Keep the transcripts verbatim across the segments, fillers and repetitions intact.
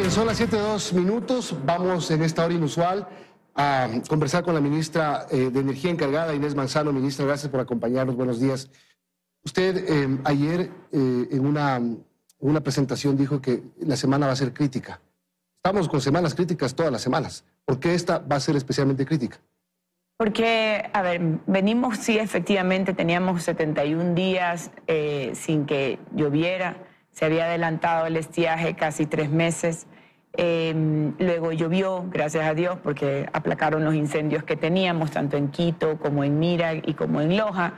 Bien, son las siete dos minutos. Vamos en esta hora inusual a conversar con la ministra eh, de Energía encargada, Inés Manzano. Ministra, gracias por acompañarnos. Buenos días. Usted eh, ayer eh, en una, una presentación dijo que la semana va a ser crítica. Estamos con semanas críticas todas las semanas. ¿Por qué esta va a ser especialmente crítica? Porque, a ver, venimos, sí, efectivamente, teníamos setenta y un días eh, sin que lloviera. Se había adelantado el estiaje casi tres meses. Eh, luego llovió, gracias a Dios, porque aplacaron los incendios que teníamos, tanto en Quito como en Mira y como en Loja.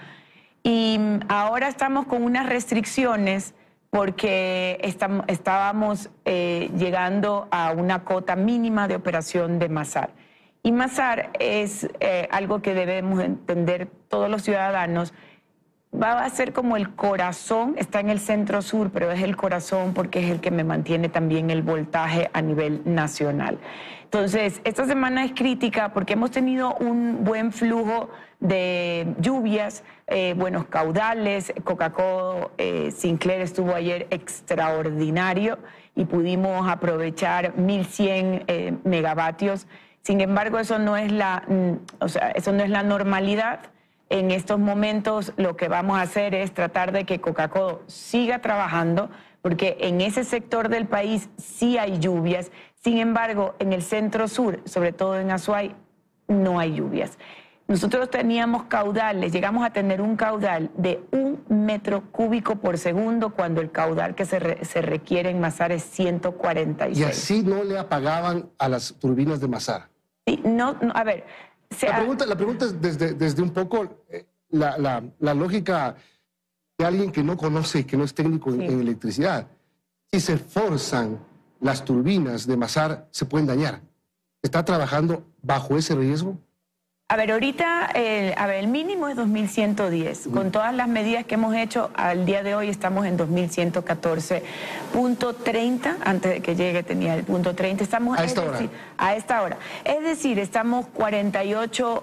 Y ahora estamos con unas restricciones porque estamos, estábamos eh, llegando a una cota mínima de operación de Masar. Y Masar es eh, algo que debemos entender todos los ciudadanos. Va a ser como el corazón, está en el centro sur, pero es el corazón porque es el que me mantiene también el voltaje a nivel nacional. Entonces, esta semana es crítica porque hemos tenido un buen flujo de lluvias, eh, buenos caudales. Coca-Cola eh, Sinclair estuvo ayer extraordinario y pudimos aprovechar mil cien eh, megavatios. Sin embargo, eso no es la, o sea, eso no es la normalidad. En estos momentos lo que vamos a hacer es tratar de que Coca-Cola siga trabajando, porque en ese sector del país sí hay lluvias. Sin embargo, en el centro sur, sobre todo en Azuay, no hay lluvias. Nosotros teníamos caudales, llegamos a tener un caudal de un metro cúbico por segundo cuando el caudal que se, re, se requiere en Masar es ciento cuarenta y seis. Y así no le apagaban a las turbinas de Masar. Sí, no, no, a ver... La pregunta, la pregunta es desde, desde un poco eh, la, la, la lógica de alguien que no conoce, que no es técnico en, sí. en electricidad. Si se forzan las turbinas de Masar, se pueden dañar. ¿Está trabajando bajo ese riesgo? A ver, ahorita el, a ver, el mínimo es dos mil ciento diez. Uh-huh. Con todas las medidas que hemos hecho, al día de hoy estamos en dos mil ciento catorce punto treinta. Antes de que llegue tenía el punto treinta. Estamos a esta decir, hora. A esta hora. Es decir, estamos cuarenta y ocho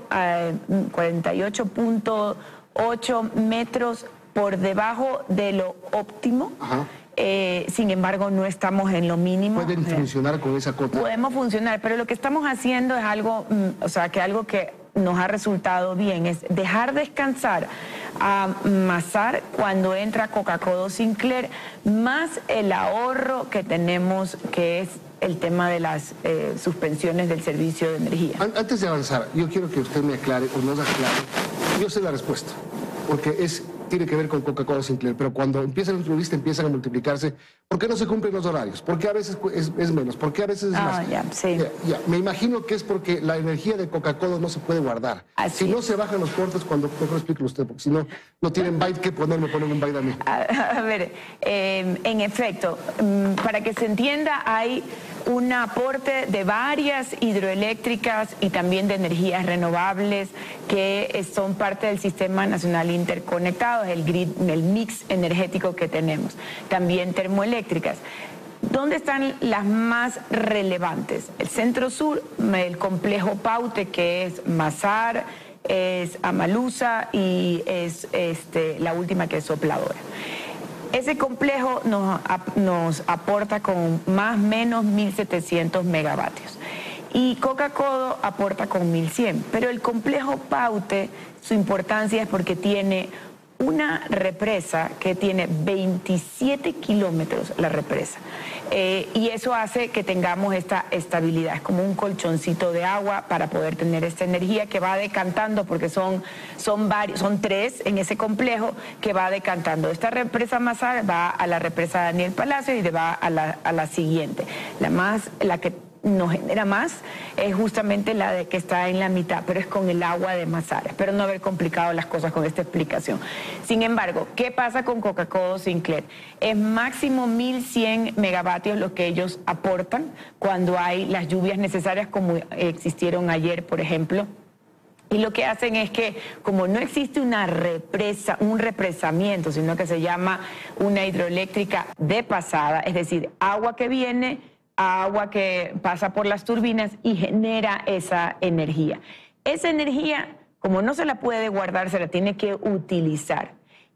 punto ocho metros por debajo de lo óptimo. Ajá. Eh, sin embargo, no estamos en lo mínimo. ¿Pueden funcionar con esa cota? Podemos funcionar, pero lo que estamos haciendo es algo, o sea, que algo que nos ha resultado bien, es dejar descansar a Masar cuando entra Coca-Cola Sinclair, más el ahorro que tenemos, que es el tema de las eh, suspensiones del servicio de energía. Antes de avanzar, yo quiero que usted me aclare o nos aclare. Yo sé la respuesta, porque es... tiene que ver con Coca-Cola Sinclair, pero cuando empieza la entrevista empiezan a multiplicarse. ¿Por qué no se cumplen los horarios? ¿Por qué a veces es, es menos? ¿Por qué a veces es ah, más? Ya, sí. ya, ya. Me imagino que es porque la energía de Coca-Cola no se puede guardar. Así si no es. se bajan los cortes, cuando mejor explíquelo usted, porque si no, no tienen byte que poner, me ponen un byte a mí. A, a ver, eh, en efecto, para que se entienda, hay un aporte de varias hidroeléctricas y también de energías renovables que son parte del Sistema Nacional Interconectado, el grid, el mix energético que tenemos. También termoeléctricas. ¿Dónde están las más relevantes? El centro sur, el complejo Paute, que es Masar, es Amalusa y es este, la última que es Sopladora. Ese complejo nos, nos aporta con más o menos mil setecientos megavatios y Coca-Cola aporta con mil cien, pero el complejo Paute, su importancia es porque tiene una represa que tiene veintisiete kilómetros la represa. Eh, y eso hace que tengamos esta estabilidad, es como un colchoncito de agua para poder tener esta energía que va decantando, porque son, son, varios, son tres en ese complejo que va decantando. Esta represa Masar va a la represa Daniel Palacio y va a la, a la siguiente. La, más, la que nos genera más es justamente la de que está en la mitad, pero es con el agua de Masar. Espero no haber complicado las cosas con esta explicación. Sin embargo, ¿qué pasa con Coca-Cola Sinclair? Es máximo mil cien megavatios lo que ellos aportan cuando hay las lluvias necesarias como existieron ayer, por ejemplo. Y lo que hacen es que, como no existe una represa, un represamiento, sino que se llama una hidroeléctrica de pasada, es decir, agua que viene, agua que pasa por las turbinas y genera esa energía. Esa energía, como no se la puede guardar, se la tiene que utilizar.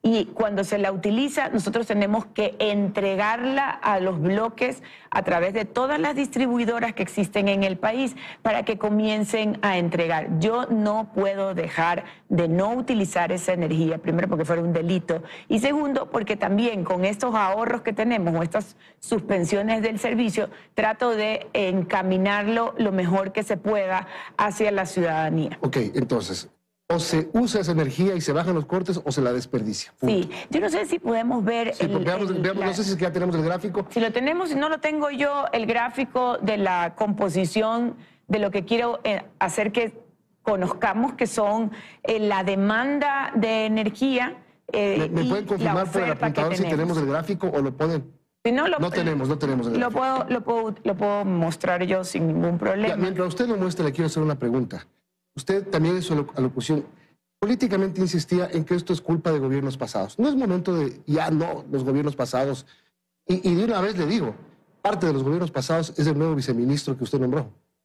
y cuando se la utiliza nosotros tenemos que entregarla a los bloques a través de todas las distribuidoras que existen en el país para que comiencen a entregar. Yo no puedo dejar de no utilizar esa energía, primero porque fuera un delito y segundo porque también con estos ahorros que tenemos o estas suspensiones del servicio trato de encaminarlo lo mejor que se pueda hacia la ciudadanía. Ok, entonces, o se usa esa energía y se bajan los cortes o se la desperdicia. Punto. Sí, yo no sé si podemos ver... Sí, el, veamos, el, veamos, la, no sé si ya tenemos el gráfico. Si lo tenemos, si no lo tengo yo, el gráfico de la composición de lo que quiero eh, hacer que conozcamos, que son eh, la demanda de energía. Eh, ¿Me, me pueden confirmar por el apuntador si tenemos el gráfico o lo ponen? Si no, lo, no tenemos, no tenemos el lo gráfico. Puedo, lo, puedo, lo puedo mostrar yo sin ningún problema. Ya, mientras usted lo muestre, le quiero hacer una pregunta. Usted también en su alocución políticamente insistía en que esto es culpa de gobiernos pasados. No es momento de, ya no, los gobiernos pasados. Y, y de una vez le digo, parte de los gobiernos pasados es el nuevo viceministro que usted nombró.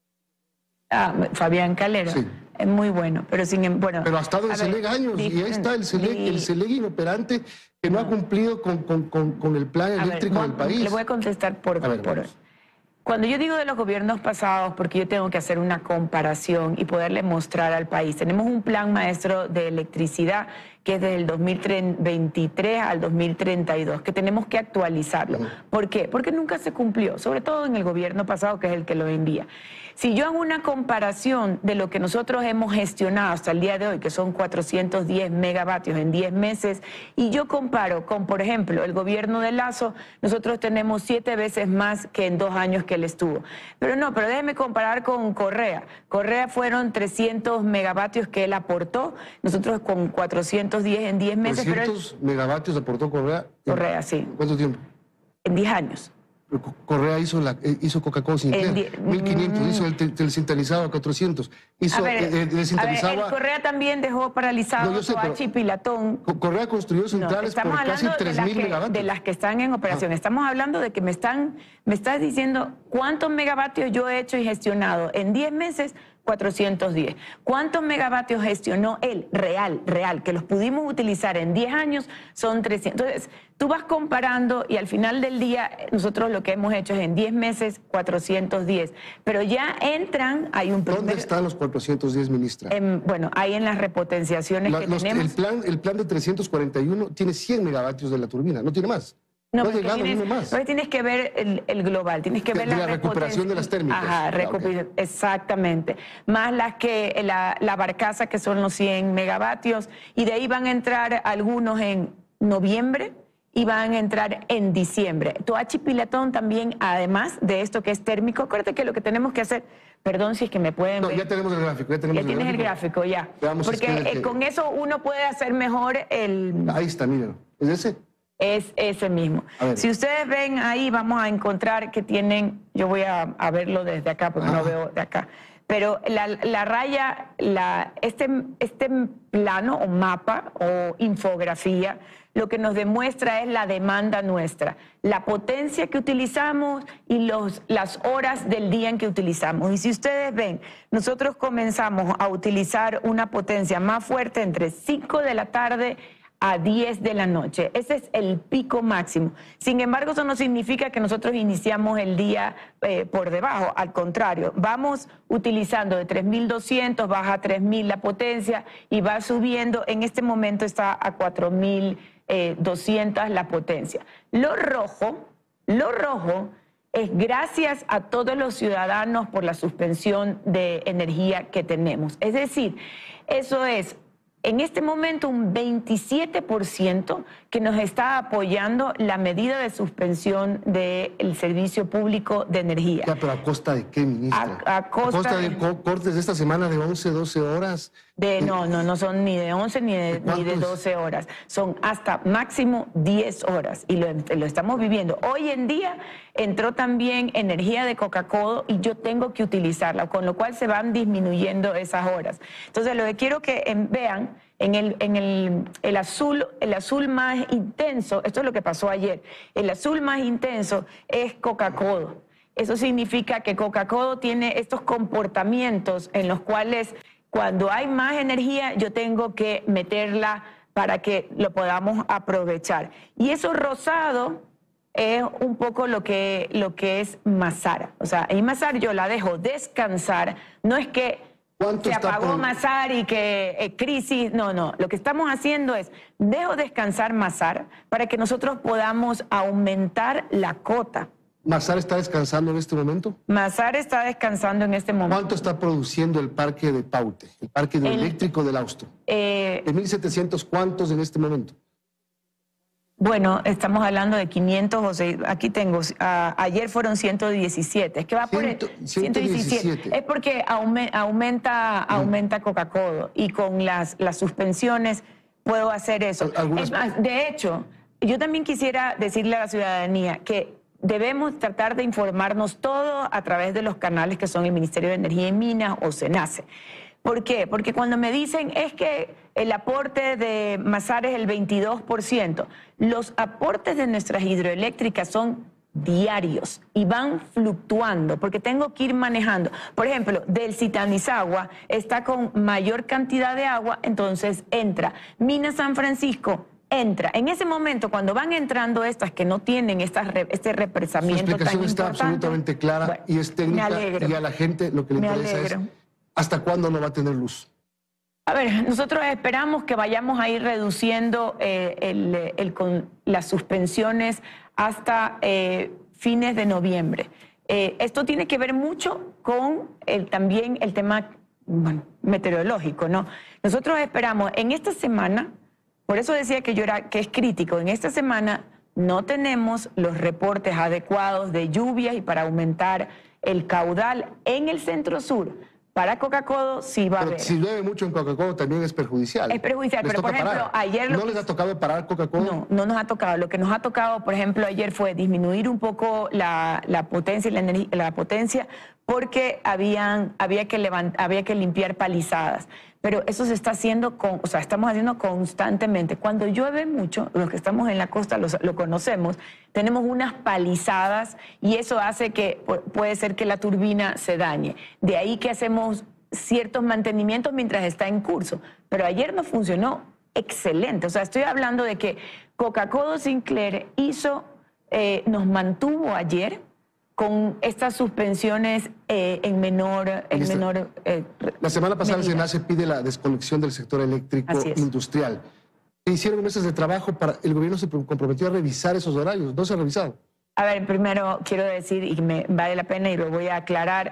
Ah, Fabián Calero. Sí. Es muy bueno, pero sin bueno. Pero ha estado en CELEG años y ahí está el CELEG, el CELEG inoperante que no ha cumplido con, con, con, con el plan eléctrico ver, del país. Le voy a contestar por... A ver, por Cuando yo digo de los gobiernos pasados, porque yo tengo que hacer una comparación y poderle mostrar al país, tenemos un plan maestro de electricidad que es desde el dos mil veintitrés al dos mil treinta y dos, que tenemos que actualizarlo. Uh-huh. ¿Por qué? Porque nunca se cumplió, sobre todo en el gobierno pasado, que es el que lo envía. Si yo hago una comparación de lo que nosotros hemos gestionado hasta el día de hoy, que son cuatrocientos diez megavatios en diez meses, y yo comparo con, por ejemplo, el gobierno de Lasso, nosotros tenemos siete veces más que en dos años que él estuvo. Pero no, pero déjeme comparar con Correa. Correa fueron trescientos megavatios que él aportó, nosotros con cuatrocientos diez en diez meses. ¿trescientos pero él... megavatios aportó Correa? Correa, sí. ¿Cuánto tiempo? En diez años. Correa hizo, la, hizo Coca-Cola Sinclair, mil quinientos, mm, hizo el descentralizado a cuatrocientos. Hizo, a ver, eh, descentralizaba... a ver, el Correa también dejó paralizado no, Soachi y Pilatón. Correa construyó centrales no, por casi tres mil megavatios. De las que están en operación. Ah. Estamos hablando de que me están, me estás diciendo cuántos megavatios yo he hecho y gestionado en diez meses. cuatrocientos diez. ¿Cuántos megavatios gestionó él? Real, real, que los pudimos utilizar en diez años, son trescientos. Entonces, tú vas comparando y al final del día nosotros lo que hemos hecho es en diez meses cuatrocientos diez. Pero ya entran, hay un primer... ¿Dónde están los cuatrocientos diez, ministra? En, bueno, hay en las repotenciaciones la, que los, tenemos. El plan, el plan de trescientos cuarenta y uno tiene cien megavatios de la turbina, no tiene más. No, no porque tienes, más. Pero tienes que ver el, el global, tienes que de, ver de la, la recuperación de las térmicas. Ajá, ah, okay. Exactamente. Más las que la, la barcaza, que son los cien megavatios, y de ahí van a entrar algunos en noviembre y van a entrar en diciembre. Toachi Pilatón también, además de esto que es térmico, acuérdate que lo que tenemos que hacer, perdón si es que me pueden no, ver. ya tenemos el gráfico, ya tenemos ya el tienes gráfico. el gráfico, ya. Veamos porque es que eh, que... con eso uno puede hacer mejor el... Ahí está, mírenlo. ¿Es ese? Es ese mismo. Si ustedes ven ahí, vamos a encontrar que tienen, yo voy a, a verlo desde acá porque ah. no veo de acá, pero la, la raya, la, este, este plano o mapa o infografía, lo que nos demuestra es la demanda nuestra, la potencia que utilizamos y los, las horas del día en que utilizamos. Y si ustedes ven, nosotros comenzamos a utilizar una potencia más fuerte entre cinco de la tarde a diez de la noche. Ese es el pico máximo. Sin embargo, eso no significa que nosotros iniciamos el día eh, por debajo. Al contrario, vamos utilizando de tres mil doscientos, baja a tres mil la potencia y va subiendo. En este momento está a cuatro mil doscientos la potencia. Lo rojo, lo rojo es gracias a todos los ciudadanos por la suspensión de energía que tenemos. Es decir, eso es en este momento un veintisiete por ciento que nos está apoyando la medida de suspensión del servicio público de energía. Ya, pero ¿a costa de qué, ministra? A, a, costa, ¿A costa de, de cortes de esta semana de once, doce horas? De, no, no, no son ni de once ni de, ni de doce horas. Son hasta máximo diez horas y lo, lo estamos viviendo. Hoy en día entró también energía de Coca-Cola y yo tengo que utilizarla, con lo cual se van disminuyendo esas horas. Entonces, lo que quiero que en, vean, en, el, en el, el, azul, el azul más intenso, esto es lo que pasó ayer, el azul más intenso es Coca-Cola. Eso significa que Coca-Cola tiene estos comportamientos en los cuales cuando hay más energía yo tengo que meterla para que lo podamos aprovechar. Y eso rosado es un poco lo que, lo que es Masar. O sea, en Masar yo la dejo descansar, no es que se apagó por... Masar y que eh, crisis, no, no. Lo que estamos haciendo es, dejo descansar Masar para que nosotros podamos aumentar la cota. ¿Masar está descansando en este momento? Masar está descansando en este momento. ¿Cuánto está produciendo el parque de Paute, el parque hidroeléctrico del Austo? Eh, ¿De mil setecientos cuántos en este momento? Bueno, estamos hablando de quinientos, o sea, aquí tengo, a, ayer fueron ciento diecisiete, es que va por el ciento diecisiete. Es porque aume, aumenta, aumenta Coca-Cola y con las, las suspensiones puedo hacer eso. Es más, de hecho, yo también quisiera decirle a la ciudadanía que debemos tratar de informarnos todo a través de los canales que son el Ministerio de Energía y Minas o SENACE. ¿Por qué? Porque cuando me dicen es que el aporte de Masar es el veintidós por ciento, los aportes de nuestras hidroeléctricas son diarios y van fluctuando porque tengo que ir manejando. Por ejemplo, del Zitanizagua está con mayor cantidad de agua, entonces entra. Minas San Francisco entra. En ese momento, cuando van entrando estas que no tienen estas, este represamiento tan importante... Su explicación está absolutamente clara, bueno, y es técnica, y a la gente lo que le me interesa alegro. es ¿hasta cuándo no va a tener luz? A ver, nosotros esperamos que vayamos a ir reduciendo eh, el, el, el, las suspensiones hasta eh, fines de noviembre. Eh, esto tiene que ver mucho con el, también el tema bueno, meteorológico, ¿no? Nosotros esperamos en esta semana, por eso decía que yo era que es crítico, en esta semana no tenemos los reportes adecuados de lluvias y para aumentar el caudal en el centro sur. Para Coca-Cola sí va pero a haber. Si llueve mucho en Coca-Cola también es perjudicial. Es perjudicial, les pero por ejemplo, parar. ayer... Lo ¿No que... les ha tocado parar Coca-Cola? No, no nos ha tocado. Lo que nos ha tocado, por ejemplo, ayer fue disminuir un poco la, la potencia y la, energía, la potencia porque habían, había, que levant, había que limpiar palizadas. Pero eso se está haciendo, con, o sea, estamos haciendo constantemente. Cuando llueve mucho, los que estamos en la costa lo, lo conocemos, tenemos unas palizadas y eso hace que puede ser que la turbina se dañe. De ahí que hacemos ciertos mantenimientos mientras está en curso. Pero ayer no funcionó excelente. O sea, estoy hablando de que Coca-Cola Sinclair hizo, eh, nos mantuvo ayer con estas suspensiones eh, en menor... En menor eh, la semana pasada medida. El SENACE pide la desconexión del sector eléctrico industrial. Hicieron meses de trabajo para... El gobierno se comprometió a revisar esos horarios. ¿No se ha revisado? A ver, primero quiero decir, y me vale la pena y lo voy a aclarar,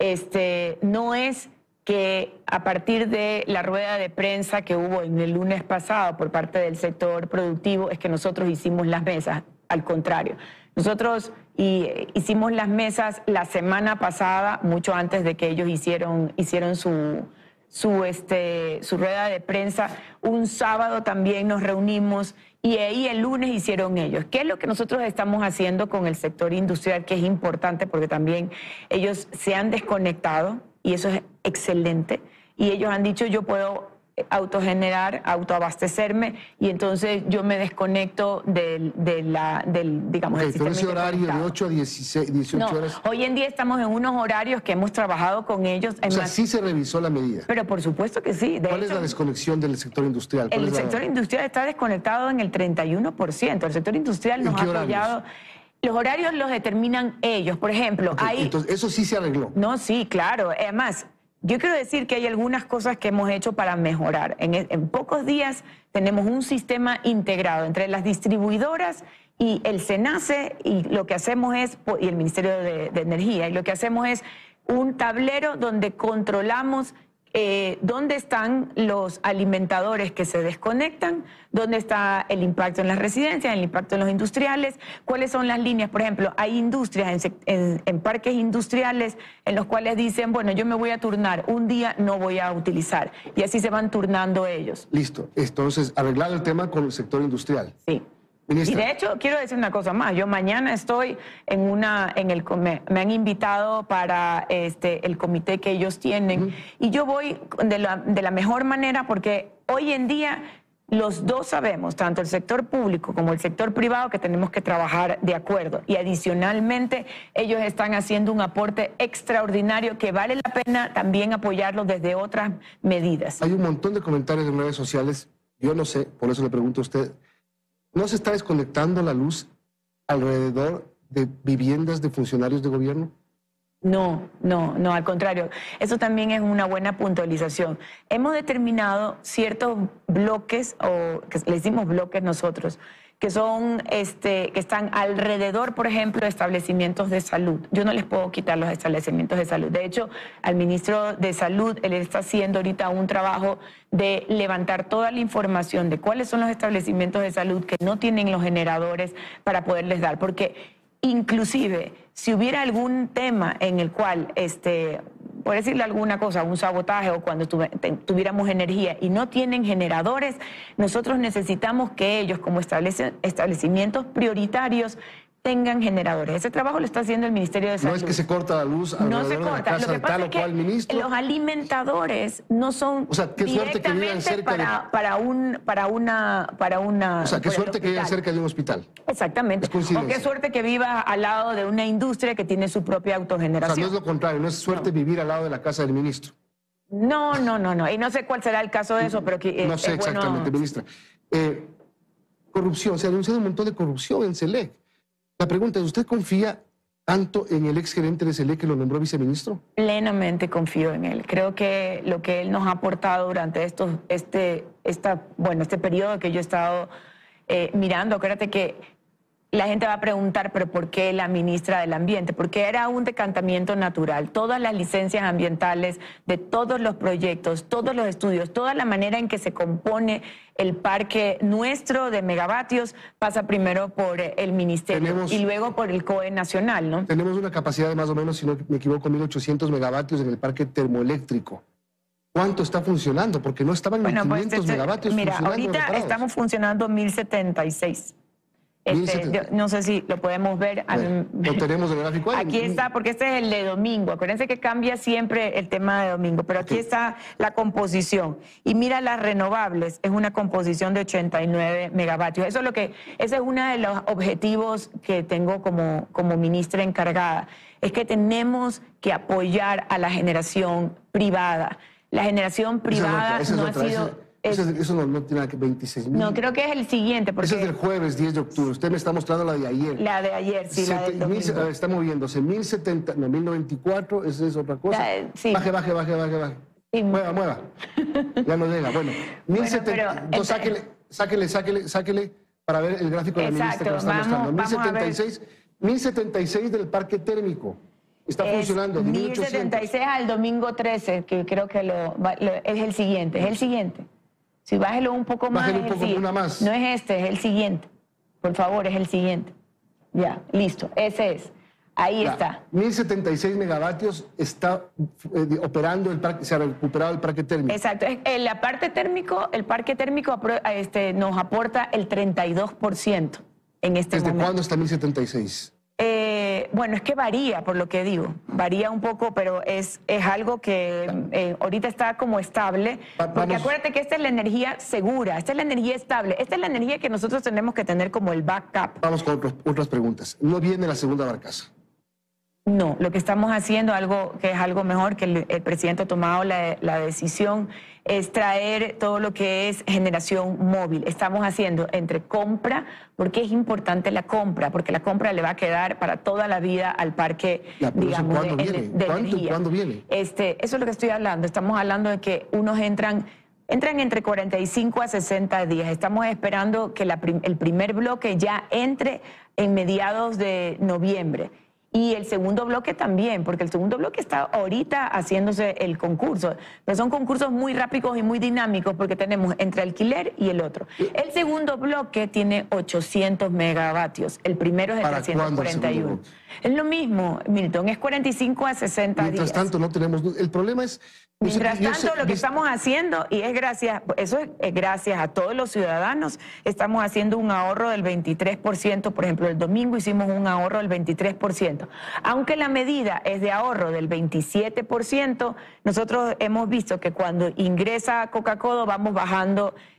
este, no es que a partir de la rueda de prensa que hubo en el lunes pasado por parte del sector productivo es que nosotros hicimos las mesas. Al contrario, nosotros y, hicimos las mesas la semana pasada, mucho antes de que ellos hicieron, hicieron su, su, este, su rueda de prensa. Un sábado también nos reunimos y ahí el lunes hicieron ellos. ¿Qué es lo que nosotros estamos haciendo con el sector industrial? Que es importante porque también ellos se han desconectado y eso es excelente. Y ellos han dicho, yo puedo autogenerar, autoabastecerme y entonces yo me desconecto del, de la, del digamos, okay, del sistema ese horario de ocho a dieciséis, dieciocho no, horas. Hoy en día estamos en unos horarios que hemos trabajado con ellos. O sea, más... sí se revisó la medida. Pero por supuesto que sí. De ¿Cuál hecho, es la desconexión del sector industrial? El es sector la... industrial está desconectado en el treinta y uno por ciento. El sector industrial nos ha apoyado. Los horarios los determinan ellos. Por ejemplo, okay, hay... Entonces, eso sí se arregló. No, sí, claro. Además, yo quiero decir que hay algunas cosas que hemos hecho para mejorar. En, en pocos días tenemos un sistema integrado entre las distribuidoras y el SENACE, y lo que hacemos es, y el Ministerio de, de Energía, y lo que hacemos es un tablero donde controlamos eh, dónde están los alimentadores que se desconectan, dónde está el impacto en las residencias, el impacto en los industriales, cuáles son las líneas. Por ejemplo, hay industrias en, en, en parques industriales en los cuales dicen, bueno, yo me voy a turnar, un día no voy a utilizar, y así se van turnando ellos. Listo. Entonces, arreglado el tema con el sector industrial. Sí. Ministra. Y de hecho, quiero decir una cosa más. Yo mañana estoy en una, en el, me, me han invitado para este, el comité que ellos tienen, uh-huh. y yo voy de la, de la mejor manera porque hoy en día los dos sabemos, tanto el sector público como el sector privado, que tenemos que trabajar de acuerdo. Y adicionalmente, ellos están haciendo un aporte extraordinario que vale la pena también apoyarlo desde otras medidas. Hay un montón de comentarios en redes sociales yo no sé, por eso le pregunto a usted, ¿no se está desconectando la luz alrededor de viviendas de funcionarios de gobierno? No, no, no, al contrario. Eso también es una buena puntualización. Hemos determinado ciertos bloques, o que le decimos bloques nosotros, que son, este, que están alrededor, por ejemplo, de establecimientos de salud. Yo no les puedo quitar los establecimientos de salud. De hecho, al ministro de Salud, él está haciendo ahorita un trabajo de levantar toda la información de cuáles son los establecimientos de salud que no tienen los generadores para poderles dar, porque inclusive, si hubiera algún tema en el cual, este, por decirle alguna cosa, un sabotaje o cuando tuviéramos energía y no tienen generadores, nosotros necesitamos que ellos, como establecimientos prioritarios, tengan generadores. Ese trabajo lo está haciendo el Ministerio de Salud. No es que se corta la luz no se de la corta. casa Lo que de pasa tal es o que cual ministro. los alimentadores no son o sea, qué suerte que vivan cerca para, de... para, un, para una... Para una o sea, qué suerte que vivan cerca de un hospital. Exactamente. O qué suerte que viva al lado de una industria que tiene su propia autogeneración. O sea, no es lo contrario, no es suerte no. vivir al lado de la casa del ministro. No, no, no, no. Y no sé cuál será el caso de eso, pero que No sé es exactamente, bueno... ministra. Eh, corrupción, se ha anunciado un montón de corrupción en SELEC. La pregunta es, ¿usted confía tanto en el exgerente de SELEC que lo nombró viceministro? Plenamente confío en él. Creo que lo que él nos ha aportado durante estos, este, esta, bueno, este periodo que yo he estado eh, mirando, acuérdate que la gente va a preguntar, pero ¿por qué la ministra del Ambiente? Porque era un decantamiento natural. Todas las licencias ambientales de todos los proyectos, todos los estudios, toda la manera en que se compone el parque nuestro de megavatios pasa primero por el Ministerio tenemos, y luego por el C O E nacional, ¿no? Tenemos una capacidad de más o menos, si no me equivoco, mil ochocientos megavatios en el parque termoeléctrico. ¿Cuánto está funcionando? Porque no estaban bueno, mil quinientos pues este, megavatios mira, funcionando. Mira, ahorita reparados. Estamos funcionando mil setenta y seis. Este, yo, no sé si lo podemos ver. Bueno, lo tenemos en el gráfico ahí. Aquí está, porque este es el de domingo. Acuérdense que cambia siempre el tema de domingo, pero aquí okay. está la composición. Y mira las renovables, es una composición de ochenta y nueve megavatios. Eso es lo que, ese es uno de los objetivos que tengo como, como ministra encargada. Es que tenemos que apoyar a la generación privada. La generación privada esa es otra, esa es no otra, ha sido... Esa... Eso, eso no, no tiene nada que veintiséis mil. No, creo que es el siguiente. Porque Ese es del jueves diez de octubre. Usted me está mostrando la de ayer. La de ayer, sí, Sete, la del mil, está moviéndose. mil setenta, no, mil noventa y cuatro, esa es otra cosa. La, sí. Baje, baje, baje, baje, baje. Sí. Mueva, mueva. Ya no llega. Bueno, mil setenta. Bueno, entonces, sáquele, sáquele, sáquele, sáquele para ver el gráfico de la ministra que lo está mostrando. mil setenta y seis, mil setenta y seis del parque térmico. Está es funcionando. mil setenta y seis al domingo trece, que creo que lo, lo, es el siguiente. Es el siguiente. Si bájelo un poco más. Bájelo un poco, una más. No es este, es el siguiente. Por favor, es el siguiente. Ya, listo. Ese es. Ahí ya, está. mil setenta y seis megavatios está eh, operando el parque, se ha recuperado el parque térmico. Exacto. En la parte térmico, el parque térmico este, nos aporta el treinta y dos por ciento en este ¿Desde momento. ¿Desde cuándo está mil setenta y seis? Eh, bueno, es que varía, por lo que digo, varía un poco, pero es, es algo que eh, ahorita está como estable, porque Vamos. acuérdate que esta es la energía segura, esta es la energía estable, esta es la energía que nosotros tenemos que tener como el backup. Vamos con otros, otras preguntas. ¿No viene la segunda barcaza? No, lo que estamos haciendo, algo que es algo mejor, que el, el presidente ha tomado la, la decisión, es traer todo lo que es generación móvil. Estamos haciendo entre compra, porque es importante la compra, porque la compra le va a quedar para toda la vida al parque, ya, digamos, ¿cuándo de, viene? de ¿Cuánto, energía. ¿Cuándo viene? Este, eso es lo que estoy hablando. Estamos hablando de que unos entran... Entran entre cuarenta y cinco a sesenta días. Estamos esperando que la, el primer bloque ya entre en mediados de noviembre. Y el segundo bloque también, porque el segundo bloque está ahorita haciéndose el concurso. Pero son concursos muy rápidos y muy dinámicos porque tenemos entre alquiler y el otro. El segundo bloque tiene ochocientos megavatios. El primero es de trescientos cuarenta y uno. Es lo mismo, Milton, es cuarenta y cinco a sesenta días. Mientras tanto, no tenemos... El problema es... Mientras tanto, sé, lo que estamos haciendo, y es gracias, eso es, es gracias a todos los ciudadanos, estamos haciendo un ahorro del veintitrés por ciento, por ejemplo, el domingo hicimos un ahorro del veintitrés por ciento. Aunque la medida es de ahorro del veintisiete por ciento, nosotros hemos visto que cuando ingresa Coca-Cola vamos bajando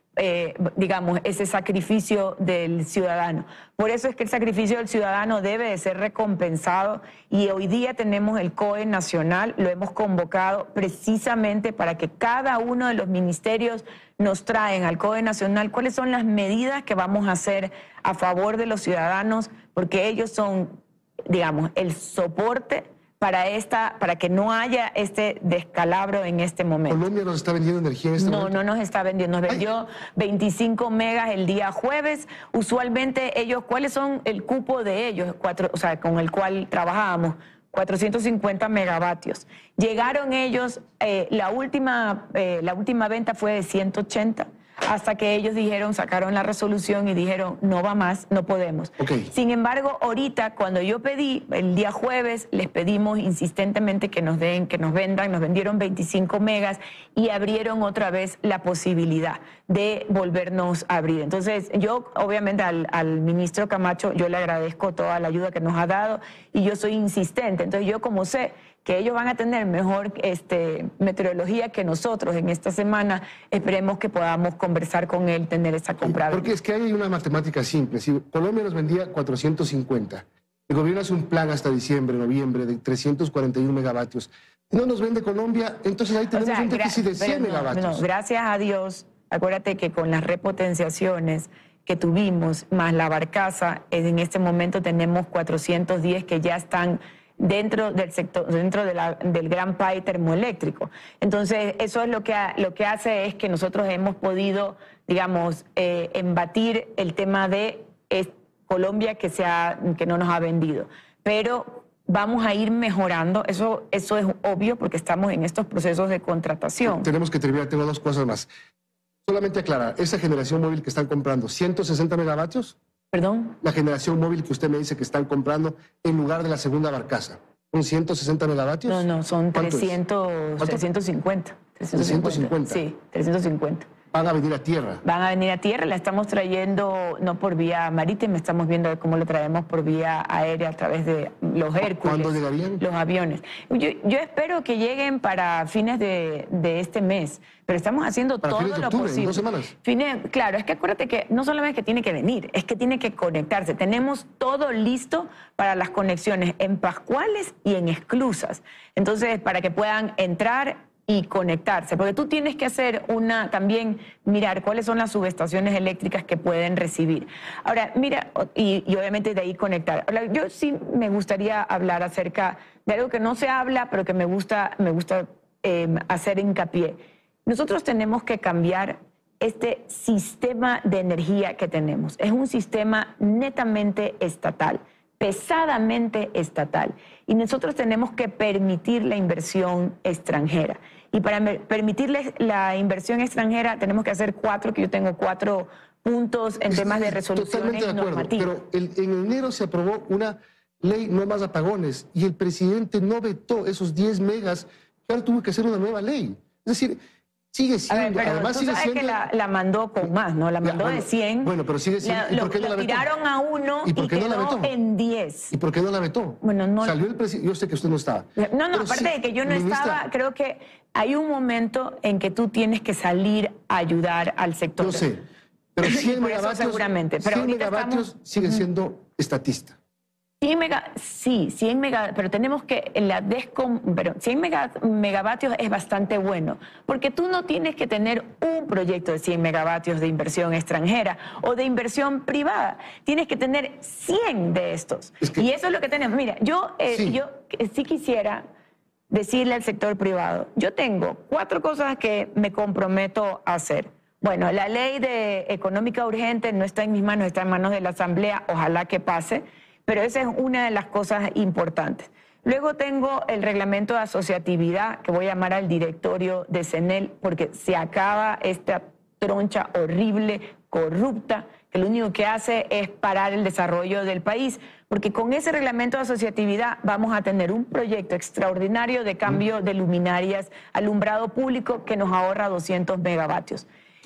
eh, digamos, ese sacrificio del ciudadano. Por eso es que el sacrificio del ciudadano debe de ser recompensado y hoy día tenemos el C O E nacional, lo hemos convocado precisamente para que cada uno de los ministerios nos traen al C O E nacional cuáles son las medidas que vamos a hacer a favor de los ciudadanos, porque ellos son, digamos, el soporte para esta, para que no haya este descalabro en este momento. ¿Colombia nos está vendiendo energía en este no, momento? No, no nos está vendiendo. Nos vendió Ay. veinticinco megas el día jueves. Usualmente ellos, ¿cuáles son el cupo de ellos? Cuatro, o sea, con el cual trabajábamos. cuatrocientos cincuenta megavatios. Llegaron ellos, eh, la, última, eh, la última venta fue de ciento ochenta, hasta que ellos dijeron, sacaron la resolución y dijeron, no va más, no podemos. Okay. Sin embargo, ahorita, cuando yo pedí, el día jueves, les pedimos insistentemente que nos den, que nos vendan, nos vendieron veinticinco megas y abrieron otra vez la posibilidad de volvernos a abrir. Entonces, yo, obviamente, al, al ministro Camacho, yo le agradezco toda la ayuda que nos ha dado y yo soy insistente. Entonces, yo como sé que ellos van a tener mejor este, meteorología que nosotros en esta semana, esperemos que podamos conversar con él, tener esa compra. Porque es que hay una matemática simple. Si Colombia nos vendía cuatrocientos cincuenta, el gobierno hace un plan hasta diciembre, noviembre, de trescientos cuarenta y uno megavatios. No nos vende Colombia, entonces ahí tenemos o sea, un déficit de cien no, megavatios. No, gracias a Dios, acuérdate que con las repotenciaciones que tuvimos, más la barcaza, en este momento tenemos cuatrocientos diez que ya están dentro del sector, dentro de la, del gran país termoeléctrico. Entonces, eso es lo que, ha, lo que hace es que nosotros hemos podido, digamos, eh, embatir el tema de es, Colombia que, se ha, que no nos ha vendido. Pero vamos a ir mejorando, eso, eso es obvio porque estamos en estos procesos de contratación. Tenemos que terminar, tengo dos cosas más. Solamente aclarar, esa generación móvil que están comprando, ¿ciento sesenta megavatios? ¿Perdón? La generación móvil que usted me dice que están comprando en lugar de la segunda barcaza. ¿Son ciento sesenta megavatios? No, no, son trescientos, trescientos cincuenta. trescientos cincuenta. Sí, trescientos cincuenta. Van a venir a tierra. Van a venir a tierra, la estamos trayendo no por vía marítima, estamos viendo cómo lo traemos por vía aérea a través de los Hércules. ¿Cuándo llegarían? Los aviones. Yo, yo espero que lleguen para fines de, de este mes, pero estamos haciendo para todo fines de lo octubre, posible. ¿En dos semanas? Fines, claro, es que acuérdate que no solamente es que tiene que venir, es que tiene que conectarse. Tenemos todo listo para las conexiones en Pascuales y en Esclusas. Entonces, para que puedan entrar y conectarse, porque tú tienes que hacer una, también mirar cuáles son las subestaciones eléctricas que pueden recibir. Ahora, mira, y, y obviamente de ahí conectar. Ahora, yo sí me gustaría hablar acerca de algo que no se habla, pero que me gusta, me gusta eh, hacer hincapié. Nosotros tenemos que cambiar este sistema de energía que tenemos. Es un sistema netamente estatal, pesadamente estatal, y nosotros tenemos que permitir la inversión extranjera. Y para permitirles la inversión extranjera tenemos que hacer cuatro, que yo tengo cuatro puntos en temas de resoluciones Totalmente de acuerdo, normativas. pero el, en enero se aprobó una ley no más apagones y el presidente no vetó esos diez megas, que ahora tuvo que hacer una nueva ley. Es decir, sigue siendo, a ver, pero además tú sigue sabes siendo... que la, la mandó con más, ¿no? La mandó ya, bueno, de cien. Bueno, pero sigue siendo... La, ¿y por qué lo, no la lo vetó? tiraron a uno y, ¿Y por qué quedó no la vetó? en diez. ¿Y por qué no la vetó? Bueno, no... Salió el presidente, yo sé que usted no estaba. No, no, pero aparte sí, de que yo no ministra, estaba, creo que hay un momento en que tú tienes que salir a ayudar al sector. Yo sé, pero cien megavatios, seguramente. Pero cien megavatios estamos... sigue siendo estatista. cien mega, sí, cien mega, pero tenemos que, la descom, pero cien mega, megavatios es bastante bueno, porque tú no tienes que tener un proyecto de cien megavatios de inversión extranjera o de inversión privada, tienes que tener cien de estos. Es que, y eso es lo que tenemos. Mira, yo, eh, sí. yo sí quisiera decirle al sector privado, yo tengo cuatro cosas que me comprometo a hacer. Bueno, la ley de económica urgente no está en mis manos, está en manos de la Asamblea, ojalá que pase. Pero esa es una de las cosas importantes. Luego tengo el reglamento de asociatividad, que voy a llamar al directorio de CENEL, porque se acaba esta troncha horrible, corrupta, que lo único que hace es parar el desarrollo del país. Porque con ese reglamento de asociatividad vamos a tener un proyecto extraordinario de cambio de luminarias, alumbrado público, que nos ahorra doscientos megavatios.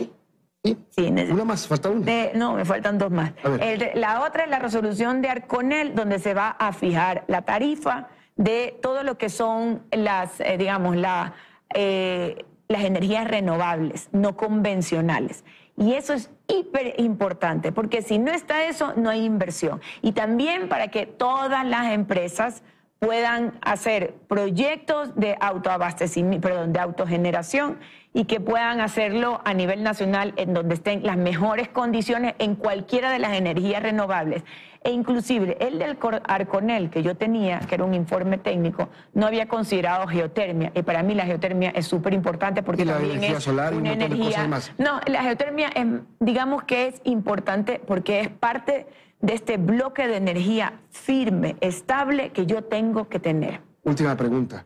¿Sí? Sí, una más, falta una. De, no, me faltan dos más. El, la otra es la resolución de Arconel, donde se va a fijar la tarifa de todo lo que son las, eh, digamos, la, eh, las energías renovables, no convencionales. Y eso es hiper importante, porque si no está eso, no hay inversión. Y también para que todas las empresas puedan hacer proyectos de autoabastecimiento, perdón, de autogeneración, y que puedan hacerlo a nivel nacional en donde estén las mejores condiciones en cualquiera de las energías renovables. E inclusive el del Arconel que yo tenía, que era un informe técnico, no había considerado geotermia. Y para mí la geotermia es súper importante porque y la también energía es solar una y un montón de energía... cosas más. No, la geotermia es, digamos que es importante porque es parte de este bloque de energía firme, estable, que yo tengo que tener. Última pregunta.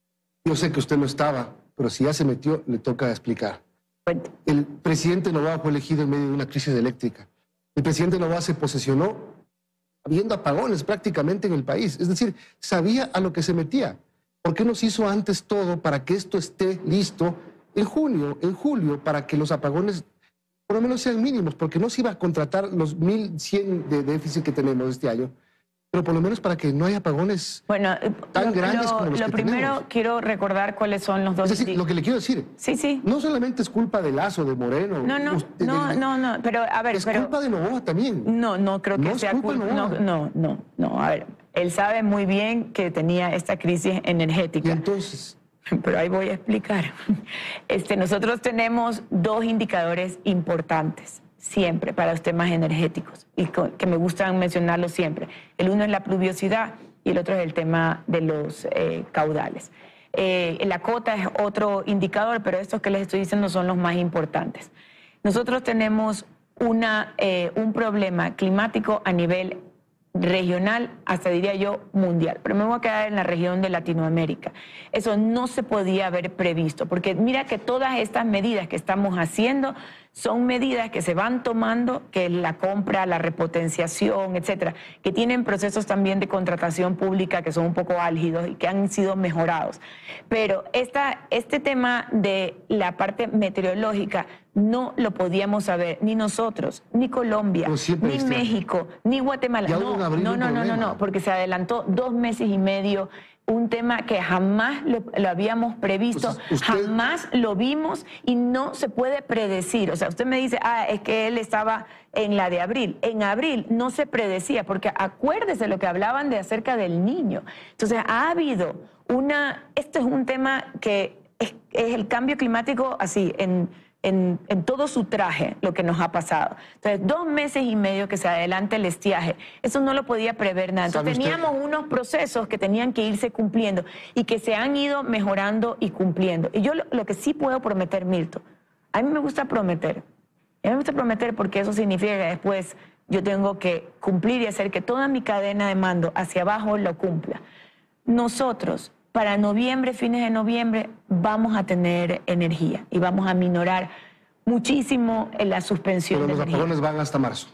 Yo sé que usted no estaba, pero si ya se metió, le toca explicar. Cuente. El presidente Noboa fue elegido en medio de una crisis eléctrica. El presidente Noboa se posesionó habiendo apagones prácticamente en el país. Es decir, sabía a lo que se metía. ¿Por qué no se hizo antes todo para que esto esté listo en junio, en julio, para que los apagones por lo menos sean mínimos? Porque no se iba a contratar los mil cien de déficit que tenemos este año, pero por lo menos para que no haya apagones bueno, tan lo, grandes lo, como los lo que primero tenemos. quiero recordar cuáles son los dos. Es decir, lo que le quiero decir, sí, sí. no solamente es culpa de Lazo, de Moreno. No, no, usted, no, de, no, no, pero a ver. Es pero, culpa de Noboa también. No, no creo que no sea culpa culpa. de No, Noboa. no, no, no, a ver, él sabe muy bien que tenía esta crisis energética. Y entonces... Pero ahí voy a explicar. Este, nosotros tenemos dos indicadores importantes siempre para los temas energéticos y que me gustan mencionarlos siempre. El uno es la pluviosidad y el otro es el tema de los eh, caudales. Eh, la cota es otro indicador, pero estos que les estoy diciendo son los más importantes. Nosotros tenemos una, eh, un problema climático a nivel regional, hasta diría yo mundial, pero me voy a quedar en la región de Latinoamérica. Eso no se podía haber previsto, porque mira que todas estas medidas que estamos haciendo son medidas que se van tomando, que es la compra, la repotenciación, etcétera, que tienen procesos también de contratación pública que son un poco álgidos y que han sido mejorados. Pero esta, este tema de la parte meteorológica no lo podíamos saber ni nosotros, ni Colombia, ni este México, ni Guatemala. No, no, no, no, no, no, porque se adelantó dos meses y medio. Un tema que jamás lo, lo habíamos previsto, pues usted... jamás lo vimos y no se puede predecir. O sea, usted me dice, ah, es que él estaba en la de abril. En abril no se predecía, porque acuérdese lo que hablaban de acerca del niño. Entonces, ha habido una... Esto es un tema que es, es el cambio climático así, en... En, en todo su traje, lo que nos ha pasado. Entonces, dos meses y medio que se adelante el estiaje, eso no lo podía prever nada. Entonces, teníamos unos procesos que tenían que irse cumpliendo y que se han ido mejorando y cumpliendo. Y yo lo, lo que sí puedo prometer, Milton, a mí me gusta prometer. A mí me gusta prometer porque eso significa que después yo tengo que cumplir y hacer que toda mi cadena de mando hacia abajo lo cumpla. Nosotros, para noviembre, fines de noviembre, vamos a tener energía y vamos a minorar muchísimo en la suspensión Pero de los energía. apagones van hasta marzo.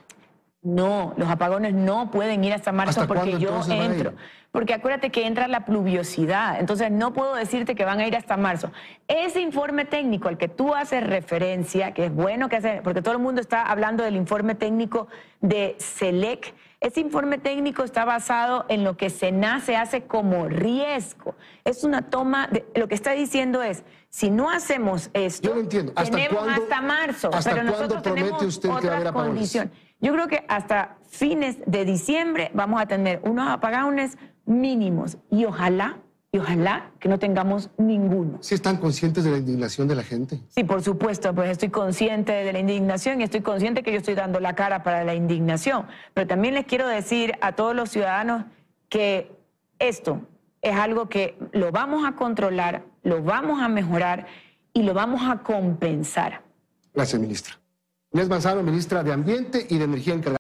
No, los apagones no pueden ir hasta marzo ¿Hasta porque yo entonces entro. Porque acuérdate que entra la pluviosidad, entonces no puedo decirte que van a ir hasta marzo. Ese informe técnico al que tú haces referencia, que es bueno que hacer, porque todo el mundo está hablando del informe técnico de SELEC, ese informe técnico está basado en lo que SENACE hace como riesgo. Es una toma, de, lo que está diciendo es, si no hacemos esto, yo no entiendo. ¿Hasta tenemos cuándo, hasta marzo, ¿hasta pero cuándo nosotros promete tenemos usted que va a haber otras apagones? condiciones. Yo creo que hasta fines de diciembre vamos a tener unos apagones mínimos y ojalá, y ojalá que no tengamos ninguno. ¿Sí están conscientes de la indignación de la gente? Sí, por supuesto, pues estoy consciente de la indignación y estoy consciente que yo estoy dando la cara para la indignación. Pero también les quiero decir a todos los ciudadanos que esto es algo que lo vamos a controlar, lo vamos a mejorar y lo vamos a compensar. Gracias, ministra. Inés Manzano, ministra de Ambiente y de Energía encargada.